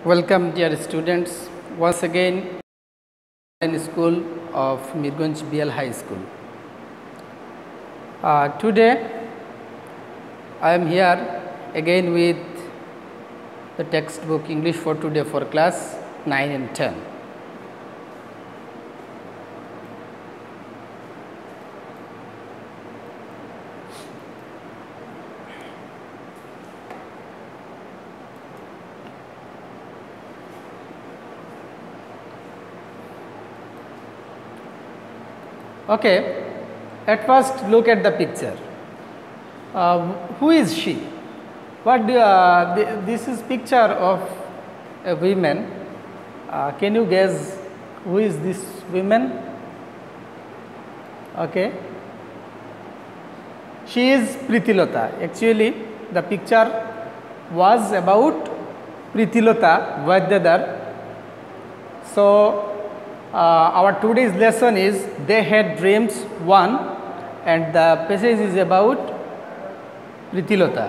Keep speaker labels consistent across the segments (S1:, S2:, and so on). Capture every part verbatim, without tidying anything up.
S1: Welcome dear students once again in school of Mirgunj B L High School. Uh, today I am here again with the textbook English for today for class nine and ten. Okay, at first look at the picture. Uh, who is she? What do, uh, th this is picture of a woman. Uh, can you guess who is this woman? Okay, she is Pritilota. Actually, the picture was about Pritilota Vaidadar. So Uh, our today's lesson is They Had Dreams one, and the passage is about Pritilota.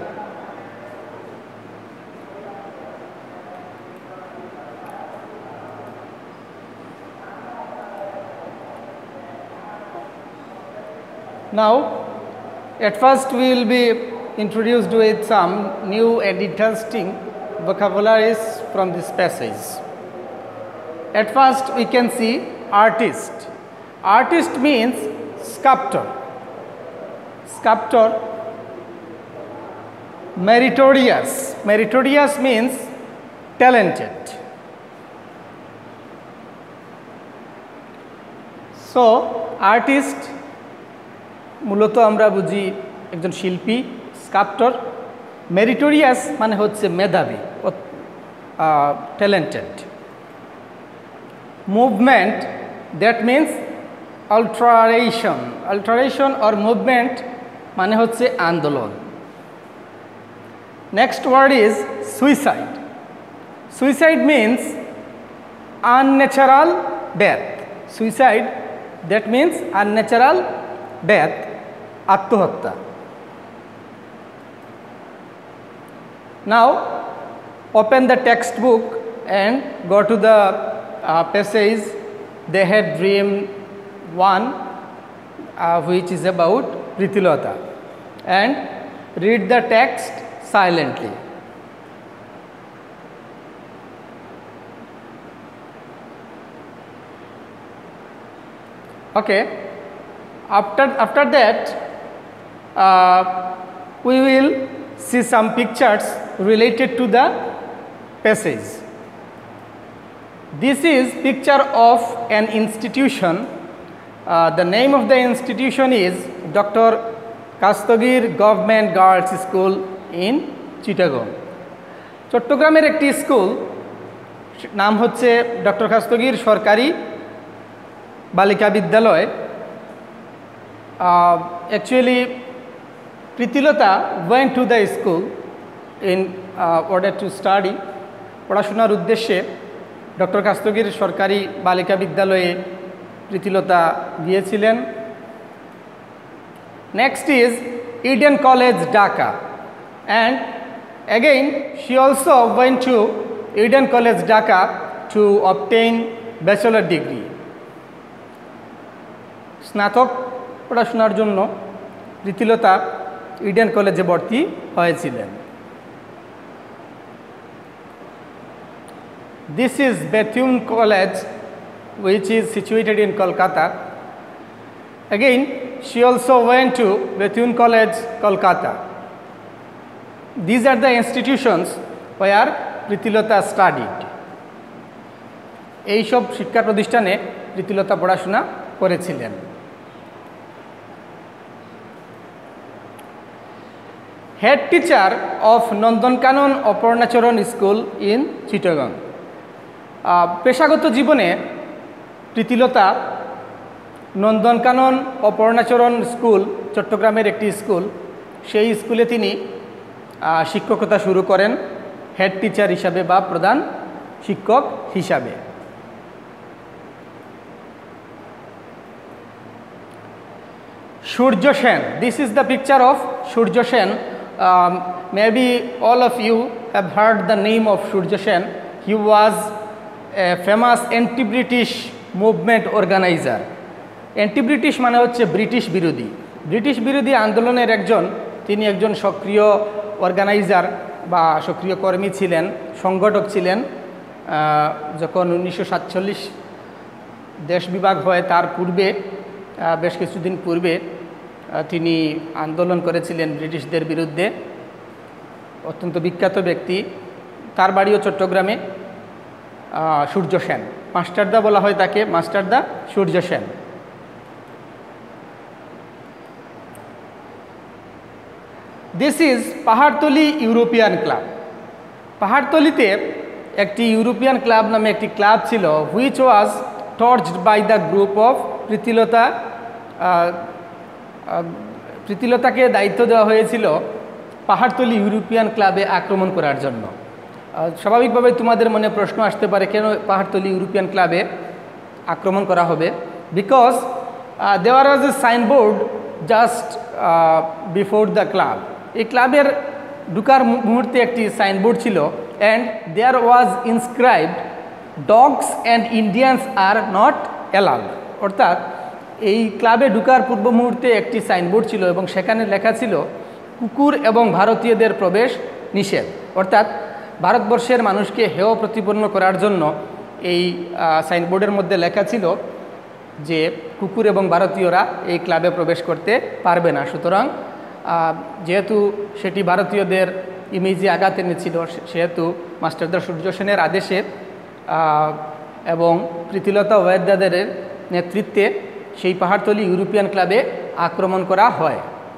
S1: Now, at first we will be introduced with some new and interesting vocabularies from this passage. At first we can see artist. Artist means sculptor. Sculptor. Meritorious. Meritorious means talented. So artist মূলত আমরা বুঝি একজন শিল্পী, স্কাল্পটর। Meritorious মানে হচ্ছে মেধাবী, talented. Movement, that means alteration. Alteration or movement মানে হচ্ছে আন্দোলন। Next word is suicide. Suicide means unnatural death. Suicide, that means unnatural death, আত্মহত্যা। Now open the textbook and go to the Uh, passage They Had Dream one, uh, which is about Pritilota, and read the text silently. Okay, after after that uh, we will see some pictures related to the passage. This is picture of an institution. Uh, the name of the institution is Doctor Kastagir Government Girls School in Chittagong. চট্টগ্রামের একটি school, নাম হচ্ছে doctor কাস্তগীর সরকারি বালিকা বিদ্যালয়। Actually, Pritilota went to the school in uh, order to study. পড়াশোনার উদ্দেশ্যে doctor কাস্তগীর সরকারি বালিকা বিদ্যালয়ে প্রীতিলতা গিয়েছিলেন। Next is Eden college Dhaka, and again she also went to Eden college Dhaka to obtain bachelor degree. স্নাতক পড়াশোনার জন্য প্রীতিলতা ইডেন কলেজে ভর্তি হয়েছিলেন। This is Bethune College, which is situated in Kolkata. Again, she also went to Bethune College, Kolkata. These are the institutions where Pritilota studied. এই সব শিক্ষা প্রতিষ্ঠানে প্রীতিলতা পড়াশোনা করেছিলেন। Head teacher of Nandankanan Aparnacharan School in Chittagong. পেশাগত জীবনে Pritilata Nandankanan Aparnacharan school, চট্টগ্রামের একটি স্কুল, সেই স্কুলে তিনি শিক্ষকতা শুরু করেন হেড টিচার হিসাবে বা প্রধান শিক্ষক হিসাবে। Surya Sen, this is the picture of Surya Sen. Um, maybe all of you have heard the name of Surya Sen. he was a famous anti-British movement organizer. Anti-British মানে হচ্ছে ব্রিটিশ বিরোধী ব্রিটিশ বিরোধী আন্দোলনের একজন তিনি একজন সক্রিয় অর্গানাইজার বা সক্রিয় কর্মী ছিলেন, সংগঠক ছিলেন। যখন উনিশশো সাতচল্লিশ দেশ বিভাগ হয় তার পূর্বে বেশ কিছুদিন পূর্বে তিনি আন্দোলন করেছিলেন ব্রিটিশদের বিরুদ্ধে। অত্যন্ত বিখ্যাত ব্যক্তি, তার বাড়িও চট্টগ্রামে। সূর্য সেন, মাস্টারদা বলা হয় তাকে, Masterda Surya Sen. This is Pahartali European club. পাহাড়তলিতে একটি ইউরোপিয়ান ক্লাব নামে একটি ক্লাব ছিল, which was torched by the group of Pritilata. প্রীতিলতাকে দায়িত্ব দেওয়া হয়েছিল পাহাড়তলি ইউরোপিয়ান ক্লাবে আক্রমণ করার জন্য। স্বাভাবিকভাবে তোমাদের মনে প্রশ্ন আসতে পারে, কেন পাহাড়তলি ইউরোপিয়ান ক্লাবে আক্রমণ করা হবে? Because there was a signboard just before the club. এই ক্লাবের ঢুকার মুহূর্তে একটি সাইনবোর্ড ছিল, and there was inscribed dogs and Indians are not allowed. অর্থাৎ এই ক্লাবে ঢুকার পূর্ব মুহূর্তে একটি সাইনবোর্ড ছিল এবং সেখানে লেখা ছিল কুকুর এবং ভারতীয়দের প্রবেশ নিষেধ। অর্থাৎ ভারতবর্ষের মানুষকে হেয় প্রতিপন্ন করার জন্য এই সাইনবোর্ডের মধ্যে লেখা ছিল যে কুকুর এবং ভারতীয়রা এই ক্লাবে প্রবেশ করতে পারবে না। সুতরাং যেহেতু সেটি ভারতীয়দের ইমেজে আঘাত এনেছিল, সেহেতু মাস্টারদা সূর্য সেনের আদেশে এবং প্রীতিলতা ওয়াদ্দেদারের নেতৃত্বে সেই পাহাড়তলি ইউরোপিয়ান ক্লাবে আক্রমণ করা হয়।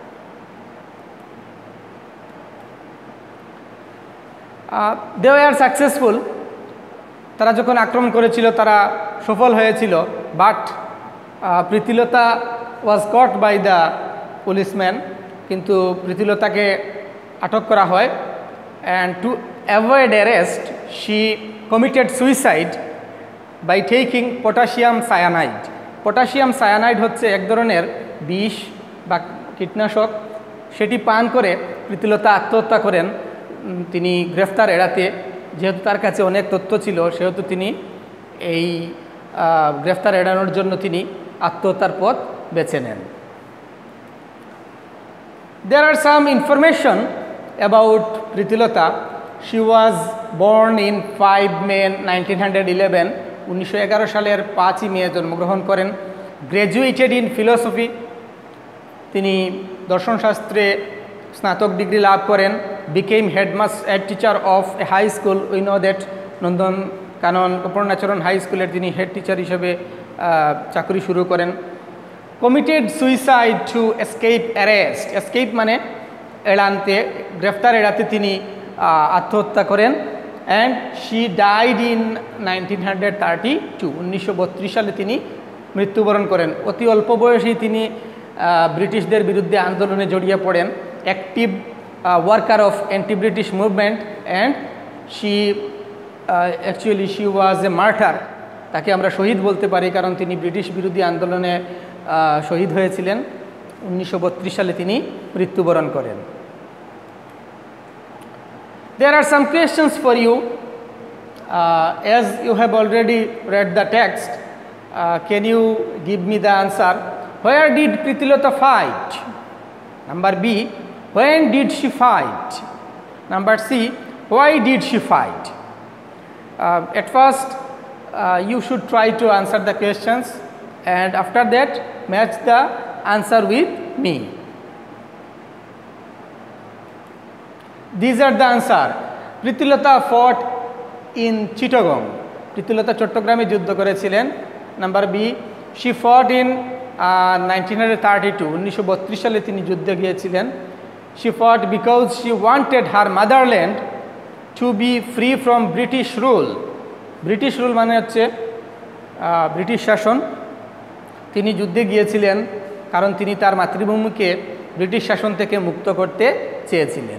S1: They were successful. তারা যখন আক্রমণ করেছিল তারা সফল হয়েছিল, but Pritilata was caught by the policeman. কিন্তু প্রীতিলতাকে আটক করা হয়, and to avoid arrest she committed suicide by taking potassium cyanide. Potassium cyanide হচ্ছে এক ধরনের বিষ বা কীটনাশক, সেটি পান করে প্রীতিলতা আত্মহত্যা করেন। তিনি গ্রেফতার এড়াতে, যেহেতু তার কাছে অনেক তথ্য ছিল, সেহেতু তিনি এই গ্রেফতার এড়ানোর জন্য তিনি আত্মহত্যার পথ বেছে নেন। There are some information about Pritilota. She was born in five May nineteen eleven. উনিশশো এগারো সালের পাঁচই মে জন্মগ্রহণ করেন। গ্র্যাজুয়েটেড ইন ফিলোসফি, তিনি দর্শনশাস্ত্রে স্নাতক ডিগ্রি লাভ করেন। Became headmas head teacher of a high school. We know that Nandan Kanan Aparnacharan high স্কুলের তিনি হেড টিচার হিসেবে চাকরি শুরু করেন। Committed suicide to escape arrest. Escape মানে এড়াতে, গ্রেফতার এড়াতে তিনি আত্মহত্যা করেন। And she died in nineteen hundred thirty two. উনিশশো বত্রিশ সালে তিনি মৃত্যুবরণ করেন। অতি অল্প বয়সেই তিনি ব্রিটিশদের বিরুদ্ধে আন্দোলনে জড়িয়ে পড়েন। Active worker of anti British movement, and she actually she was a martyr. তাকে আমরা শহীদ বলতে পারি, কারণ তিনি ব্রিটিশ বিরোধী আন্দোলনে শহীদ হয়েছিলেন। উনিশশো বত্রিশ সালে তিনি মৃত্যুবরণ করেন। There are some questions for you. Uh, as you have already read the text, uh, can you give me the answer? Where did Pritilota fight? Number B, when did she fight? Number C, why did she fight? Uh, at first, uh, you should try to answer the questions, and after that, match the answer with me. These are the answer. Pritilota fought in Chittagong. Pritilota চট্টগ্রামে যুদ্ধ করেছিলেন। Number B, she fought in uh, nineteen thirty-two. উনিশশো বত্রিশ সালে তিনি যুদ্ধে গিয়েছিলেন। She fought because she wanted her motherland to be free from British rule. British rule মানে হচ্ছে ব্রিটিশ শাসন। তিনি যুদ্ধে গিয়েছিলেন কারণ তিনি তার মাতৃভূমিকে ব্রিটিশ শাসন থেকে মুক্ত করতে চেয়েছিলেন।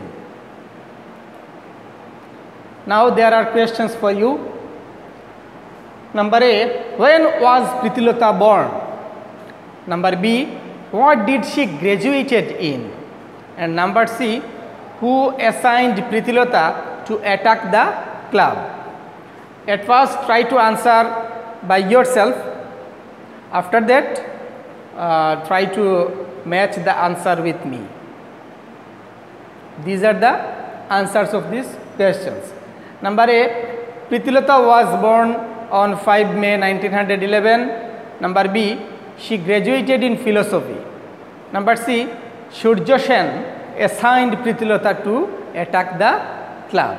S1: Now there are questions for you. Number A, when was Pritilota born? Number B, what did she graduated in? And number C, who assigned Pritilota to attack the club? At first try to answer by yourself. After that uh, try to match the answer with me. These are the answers of these questions. Number A, Prittilata was born on fifth May nineteen eleven. Number B, she graduated in philosophy. Number C, Surya Sen assigned Prittilata to attack the club.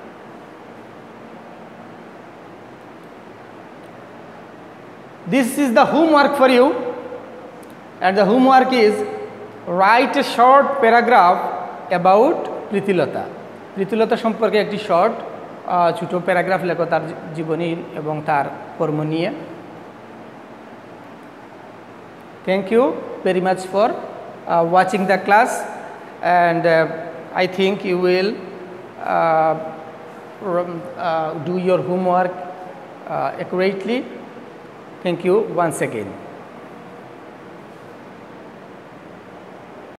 S1: This is the homework for you, and the homework is write a short paragraph about Prittilata. Prittilata সম্পর্কে একটি short ছোট paragraph লেখো তার জীবনী এবং তার কর্ম নিয়ে। Thank you very much for uh, watching the class, and uh, I think you will uh, uh, do your homework uh, accurately. Thank you once again.